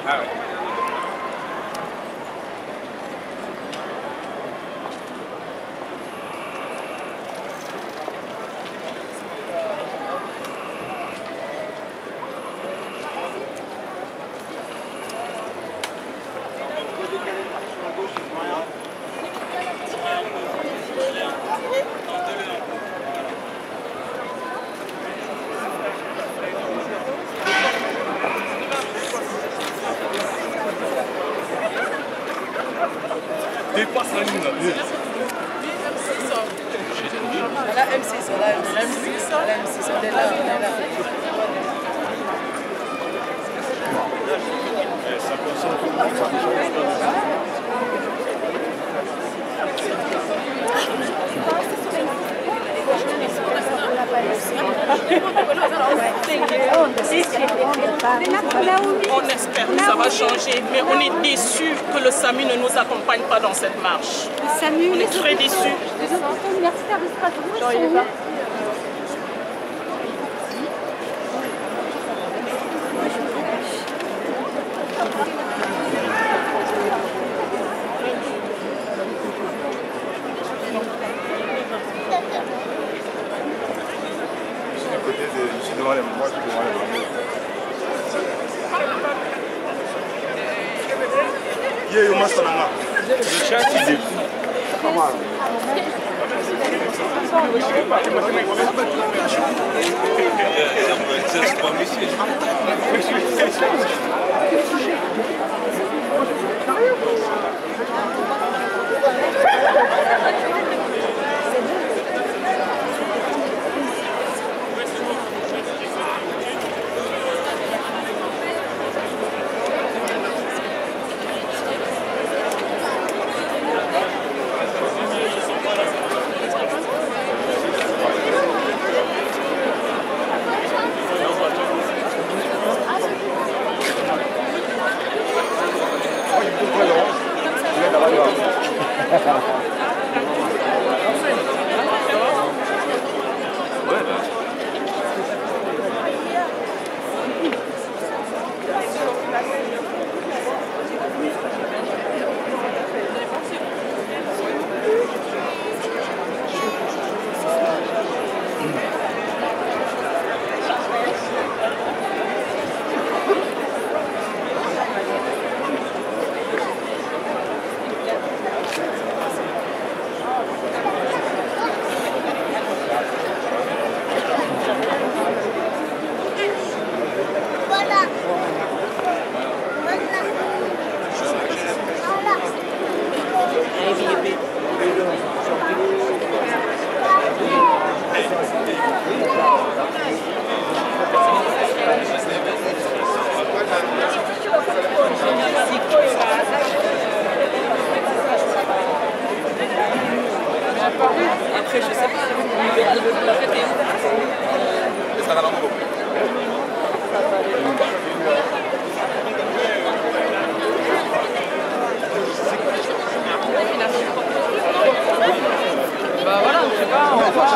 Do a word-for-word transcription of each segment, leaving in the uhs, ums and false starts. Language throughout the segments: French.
Ah ouais. Dépasse la ligne là. La M six, la M six, la M six, elle est là, elle est là. Ça consomme tout le monde, ça On espère que ça va changer, mais on est déçus que le SAMU ne nous accompagne pas dans cette marche. Le SAMU, on est très déçus. Les enfants universitaires de Strasbourg sont où? Le chat qui est Après, je sais pas, la fête est où? Ça va dans le groupe. Bah voilà, je sais pas, on va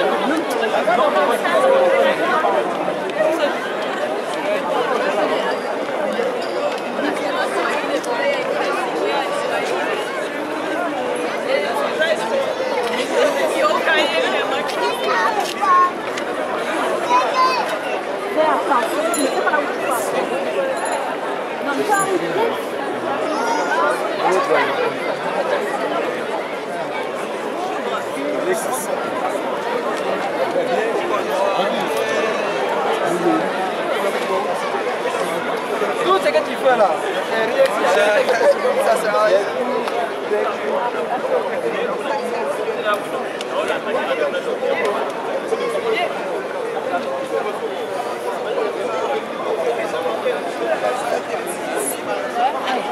Tout ce que tu fais là, ça sert à rien.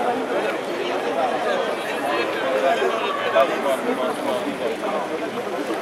Thank you.